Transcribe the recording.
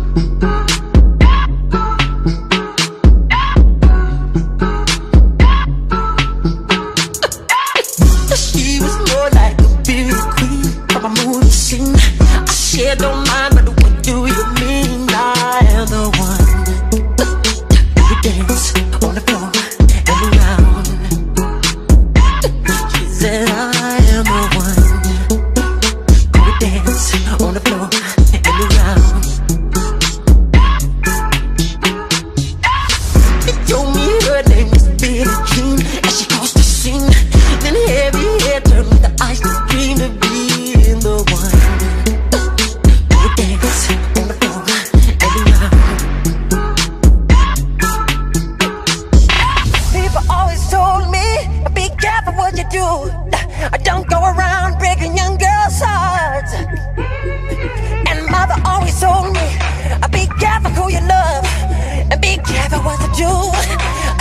She was more like a beauty queen of a movie scene. I said don't mind, but what do you mean? I am the one who dance on the floor and around. She said I am the one who would dance on the floor and around. She told me her name was Billie Jean as she crossed the scene. Then heavy hair turned with the eyes to dream of being the one who would dance on the floor and around. People always told me, be careful what you do. Don't go around breaking young girls' hearts. And mother always told me, be careful who you love, and be careful what you do.